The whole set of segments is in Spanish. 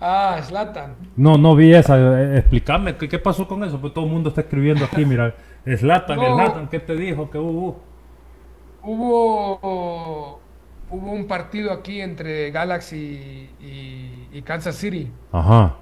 Ah, Zlatan. No, no vi esa. Explícame, ¿qué pasó con eso? Pues todo el mundo está escribiendo aquí, mira. Zlatan, No, Zlatan, ¿qué te dijo? ¿Qué hubo? hubo un partido aquí entre Galaxy y Kansas City. Ajá.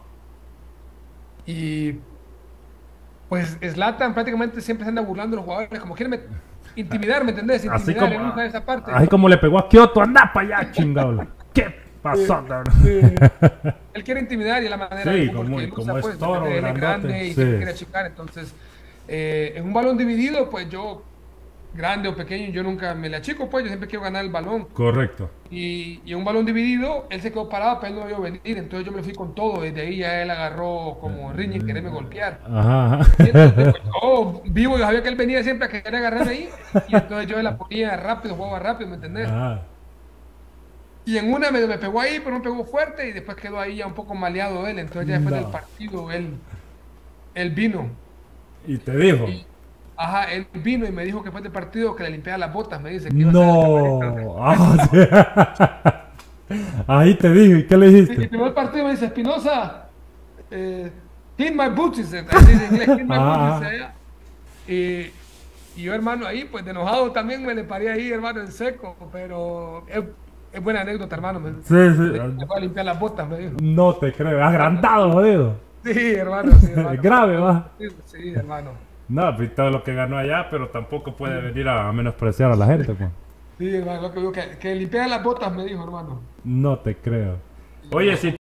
Y pues Zlatan prácticamente siempre se anda burlando de los jugadores, como quiere intimidar, ¿me entendés? Así Intimidar, como, él usa esa parte. así como le pegó a Kioto, anda para allá, chingado. ¿Qué Sí, pasó, cabrón? sí. Él quiere intimidar y es la manera de Sí, fútbol que él usa, como es pues, ¿me entendés? toro, Él es grandote. grande y siempre Sí, quiere achicar, entonces, en un balón dividido, pues yo, grande o pequeño, yo nunca me le achico, pues yo siempre quiero ganar el balón. correcto. Y en un balón dividido, él se quedó parado, pero él no vio venir, entonces yo me fui con todo, desde ahí ya él agarró como riña y quererme golpear. Ajá, Y entonces, ajá. pues, yo vivo, yo sabía que él venía siempre a querer agarrarme ahí, y entonces yo la ponía rápido, jugaba rápido, ¿me entendés? Ajá. Y en una me pegó ahí, pero me pegó fuerte y después quedó ahí ya un poco maleado él. Entonces ya después del No. partido él vino. Y te dijo. Y, ajá, él vino y me dijo que después del partido que le limpiara las botas, me dice que iba a ser el camarista. No. Ah, sí. Ahí te dijo. ¿Y qué le Y dijiste? terminó el partido y me dice, Espinosa, clean my boots, dice, así dice en inglés, clean my boots, dice Ah, ella. Y yo, hermano, ahí, pues de enojado también me le paré ahí, hermano, en seco, pero es buena anécdota, hermano. sí, Me dijo que sí. fue a limpiar las botas, me dijo. No te creo. Agrandado, jodido. Sí, hermano, sí, Es hermano. grave, va. Sí, sí, hermano. No, pues todo lo que ganó allá, pero tampoco puede venir a menospreciar a la gente, pues. Sí, hermano, lo que digo, que limpiara las botas, me dijo, hermano. No te creo. Sí, Oye, hermano. si